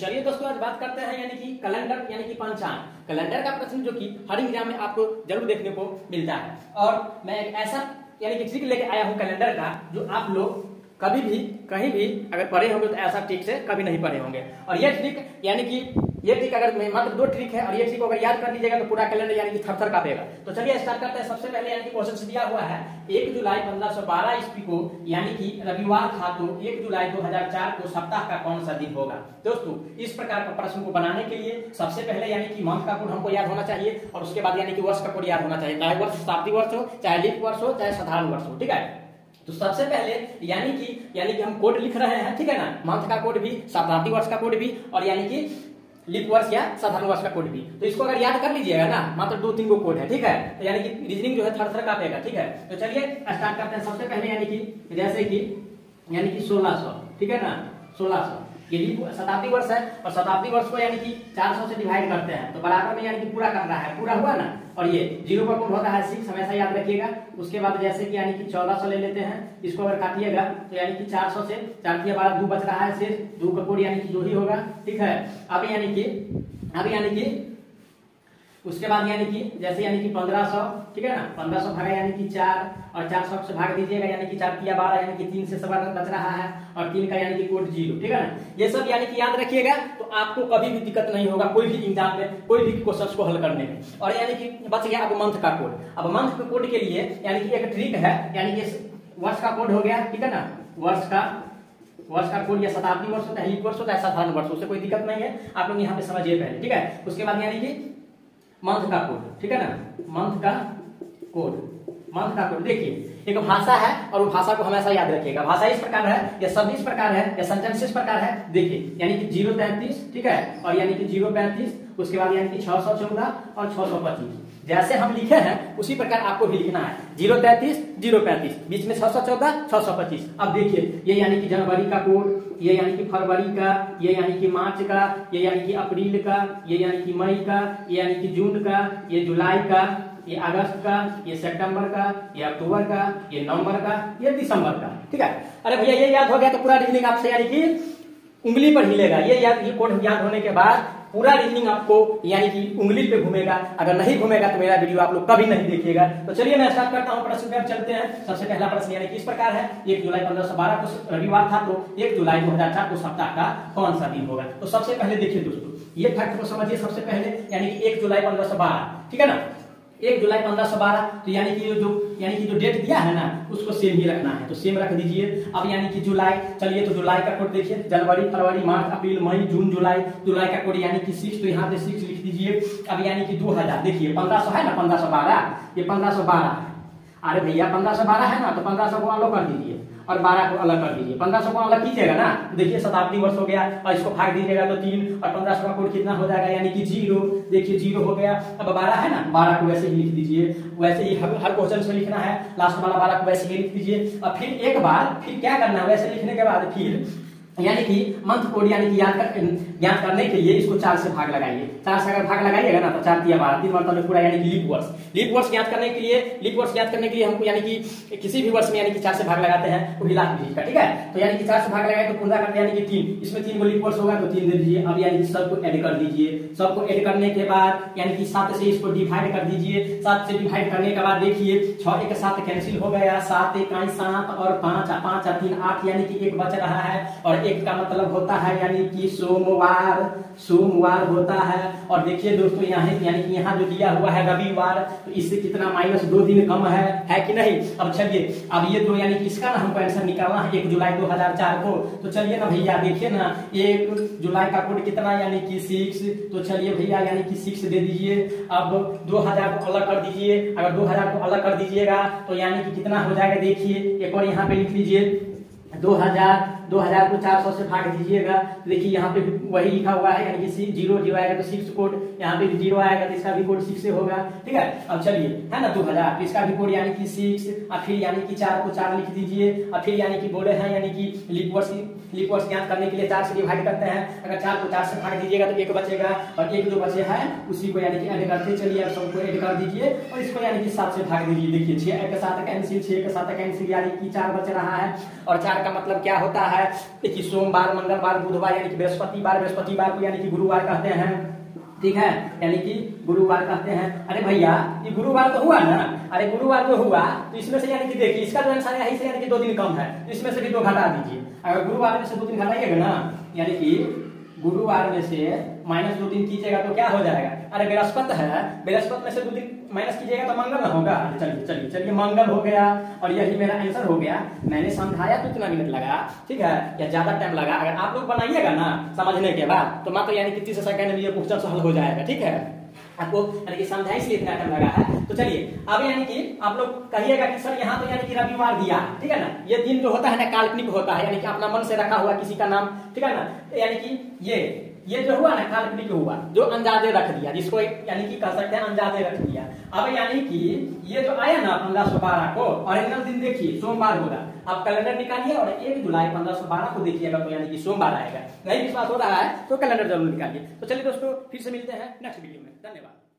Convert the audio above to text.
चलिए दोस्तों आज बात करते हैं यानी कि कैलेंडर यानी कि पंचांग। कैलेंडर का प्रश्न जो कि हर एग्जाम में आपको जरूर देखने को मिलता है और मैं एक ऐसा यानी कि ट्रिक लेके आया हूं कैलेंडर का जो आप लोग कभी भी कहीं भी अगर पढ़े होंगे तो ऐसा ट्रिक से कभी नहीं पढ़े होंगे। और ये ट्रिक यानी कि ये ट्रिक अगर मात्र 2 ट्रिक है और ये ट्रिक अगर याद कर लीजिएगा तो पूरा कैलेंडर यानी कि थर-थर कांपेगा। तो चलिए स्टार्ट करते हैं। सबसे पहले यानी कि क्वेश्चन दिया हुआ है 1 जुलाई 1512 ईस्वी को यानी कि रविवार था तो 1 जुलाई 2004 को सप्ताह का कौन सा दिन होगा। दोस्तों इस प्रकार का प्रश्न को बनाने के लिए सबसे पहले यानी कि मंथ का कोड हमको याद होना चाहिए और उसके बाद यानी कि वर्ष का कोड याद होना चाहिए, चाहे वर्ष शताब्दी वर्ष हो, चाहे लीप वर्ष हो, चाहे साधारण वर्ष हो। ठीक है, तो सबसे पहले यानी कि हम कोड लिख रहे हैं, ठीक है ना, मंथ का कोड भी, शताब्दी वर्ष का कोड भी और यानी कि लीप वर्ष या साधारण वर्ष का कोड भी। तो इसको अगर याद कर लीजिएगा ना, मात्र 2-3 गो कोड है, ठीक है, तो यानी कि रीजनिंग जो है थर-थर कांपेगा। ठीक है, तो चलिए स्टार्ट करते हैं। सबसे पहले यानी कि जैसे कि यानी कि 1600, ठीक है ना, 1600 ये शताब्दी वर्ष है और शताब्दी वर्ष को यानी कि 400 से डिवाइड करते हैं तो बराबर में यानी कि पूरा करना है, पूरा हुआ ना। और ये 0 का कोड होता है 6, हमेशा याद रखिएगा। उसके बाद जैसे कि यानी कि 1400 ले लेते हैं, इसको अगर काटिएगा तो यानी कि 400 से 4 दिया 12, 2 बच रहा है शेष, 2 का कोड यानी कि जो ही होगा। ठीक है, अब यानी कि उसके बाद यानी कि जैसे यानी कि 1500, ठीक है ना, 1500 भागा यानी कि 4 और 400 से भाग दीजिएगा यानी कि 4 दिया 12 यानी कि 3 से सवाल बच रहा है और 3 का यानी कि कोड 0। ठीक है ना, ये सब यानी कि याद रखिएगा तो आपको कभी भी दिक्कत नहीं होगा कोई भी एग्जाम में कोई भी क्वेश्चन को हल करने में। और यानी कि बच गया अब मंथ का कोड। अब मंथ के कोड के लिए यानी कि एक ट्रिक है, यानी कि वर्ष का कोड हो गया, ठीक है ना, वर्ष का कोड या शताब्दी वर्ष होता है, लीप वर्ष होता है, साधारण वर्ष, उससे कोई दिक्कत नहीं है, आप लोग यहाँ पे समझिए पहले। ठीक है, उसके बाद यानी कि मंथ का कोड, ठीक है ना, मंथ का कोड देखिए एक भाषा है और वो भाषा को हमेशा याद रखिएगा। भाषा इस प्रकार है या शब्द इस प्रकार है या सेंटेंस इस प्रकार है। देखिए यानी कि 033, ठीक है, और यानी कि 035, उसके बाद यानी कि 614 और 625 जैसे हम लिखे हैं उसी प्रकार आपको भी लिखना है। 033 035 बीच में 614 625। अब देखिए ये यानी कि जनवरी का कोड, ये यानी कि फरवरी का, ये यानी कि मार्च का, ये यानी कि अप्रैल का, ये यानी कि मई का, ये यानी कि जून का, ये जुलाई का, ये अगस्त का, ये सितंबर का, ये अक्टूबर का, ये नवंबर का, ये दिसंबर का। ठीक है, अरे भैया ये याद हो गया तो पूरा रीजनिंग आपसे यानी कि उंगली पर हिलेगा। ये कोड याद होने के बाद पूरा रीजनिंग आपको यानी कि उंगली पे घूमेगा। अगर नहीं घूमेगा तो मेरा वीडियो आप लोग कभी नहीं देखिएगा। तो चलिए मैं स्टार्ट करता हूं प्रश्न पे, अब चलते हैं। सबसे पहला प्रश्न यानी कि इस प्रकार है 1 जुलाई 1512 को रविवार था तो 1 जुलाई 2004 को सप्ताह का कौन सा दिन होगा। तो सबसे पहले देखिए दोस्तों ये फैक्ट को समझिए। सबसे पहले यानी कि 1 जुलाई 1512, ठीक है ना, 1 जुलाई 1512 तो यानी कि जो डेट दिया है ना उसको सेम ही रखना है, तो सेम रख दीजिए। अब यानी कि जुलाई, चलिए तो जुलाई का कोड देखिए, जनवरी फरवरी मार्च अप्रैल मई जून जुलाई का कोड यानी कि 6, तो यहाँ पे 6 लिख दीजिए। अब यानी कि 2000 देखिए 1500 है ना, 1512, ये 1512, अरे भैया 1512 है ना तो 1500 को अलग कर दीजिए और 12 को अलग कर दीजिए। 1500 को अलग कीजिएगा ना, देखिए शताब्दी वर्ष हो गया और इसको भाग दीजिएगा तो 3 और 1500 का कोड कितना हो जाएगा यानी कि 0। देखिए 0 हो गया। अब 12 है ना, 12 को वैसे ही लिख दीजिए, वैसे ही हर क्वेश्चन से लिखना है, लास्ट वाला 12 को वैसे ही लिख दीजिए। और फिर एक बार फिर क्या करना है, वैसे लिखने के बाद फिर यानी कि मंथ कोड यानी कि याद करने के लिए इसको 4 से भाग लगाइए। 4 से अगर भाग लगाइएगा ना तो 4 दिया 12, 3 मतलब पूरा यानी कि लीप वर्ष याद करने के लिए हमको यानी कि किसी भी वर्ष में यानी कि 4 से भाग लगाते हैं वो लास्ट डिजिट का। ठीक है, तो यानी कि 4 से भाग लगाए तो पूरा करते यानी कि 3, इसमें 3 को लीप वर्ष होगा तो 3 दे दीजिए। अब यानी कि सबको ऐड कर दीजिए। सबको ऐड करने के बाद यानी कि 7 से इसको डिवाइड कर दीजिए। 7 से डिवाइड करने के बाद देखिए 6 1 7 कैंसिल हो गया, 7 1 7 और 5 5 3 8 यानी कि 1 बच रहा है और 1 का मतलब होता है यानी कि सोमवार होता है। और देखिए दोस्तों यहाँ यानी कि यहाँ जो दिया हुआ है रविवार, तो इससे कितना -2 दिन कम है कि नहीं। अब चलिए अब ये तो यानी कि इसका ना हमको आंसर निकालना है 1 जुलाई 2004 को। तो चलिए ना भैया देखिए ना 1 जुलाई का कोड कितना यानी कि 6, तो चलिए भैया यानी कि 6 दे दीजिए। अब 2000 को अलग कर दीजिए। अगर 2000 को अलग कर दीजिएगा तो यानी कि कितना हो जाएगा, देखिए एक और यहाँ पे लिख लीजिए 2000 को 400 से भाग दीजिएगा। देखिए यहाँ पे वही लिखा हुआ है यानी कि 0 आएगा तो 6 कोड, यहाँ पे 0 आएगा तो इसका भी कोड 6 से होगा। ठीक है, अब चलिए है ना 2000 तो इसका भी कोड यानी कि 6 और फिर यानी कि 4 को 4 लिख दीजिए। और फिर यानी कि बोले हैं यानी कि लीप वर्ष लीप वर्ष ज्ञात करने के लिए 4 से डिवाइड करते हैं। अगर 4 को 4 से भाग दीजिएगा तो 1 बचेगा और 1 जो बचे है उसी को यानी कि ऐड करते चलिए, सबको ऐड कर दीजिए और इसको यानी कि 7 से भाग दीजिए। देखिए 6 के साथ कैंसिल, 6 के साथ कैंसिल यानी कि 4 बच रहा है। और 4 का मतलब क्या होता है? देखिए सोमवार, मंगलवार, बुधवार यानी कि बृहस्पतिवार, बृहस्पतिवार को यानी कि गुरुवार कहते हैं, ठीक है, यानी कि गुरुवार कहते हैं। अरे भैया ये गुरुवार तो हुआ ना, अरे गुरुवार जो हुआ तो इसमें से यानी कि देखिए इसका जो आंसर है यही से यानी कि 2 दिन कम है, तो इसमें से भी 2 घटा दीजिए। अगर गुरुवार में से 2 दिन घटाइएगा ना, यानी कि गुरुवार में से -2 दिन कीजिएगा तो क्या हो जाएगा? अरे बृहस्पति है, बृहस्पति में से 2 दिन माइनस कीजिएगा तो मंगल ना होगा। चलिए चलिए चलिए मंगल हो गया और यही मेरा आंसर हो गया। मैंने समझाया तो इतना मिनट लगा, ठीक है, या ज्यादा टाइम लगा। अगर आप लोग बनाइएगा ना समझने के बाद तो मात्र यानी कि 30 सेकंड में ये क्वेश्चन सॉल्व हो जाएगा, ठीक है। आपको यानी कि समझाई इसलिए इतना टाइम लगा है। तो चलिए अब यानी कि आप लोग कहिएगा कि सर यहाँ तो यानी कि रविवार दिया, ठीक है ना, ये दिन जो होता है ना काल्पनिक होता है, यानी कि अपना मन से रखा हुआ किसी का नाम, ठीक है ना, यानी कि ये जो हुआ ना काल्पनिक हुआ, जो अंदाजे रख दिया, जिसको यानी कि कह सकते हैं अंदाजे रख दिया। अब यानी कि ये जो आया ना 1512 को ओरिजिनल दिन देखिए सोमवार होगा। आप कैलेंडर निकालिए और 1 जुलाई 1512 को देखिएगा तो यानी कि सोमवार आएगा। नहीं विश्वास हो रहा है तो कैलेंडर जरूर निकालिए। तो चलिए दोस्तों फिर से मिलते हैं नेक्स्ट वीडियो में। धन्यवाद।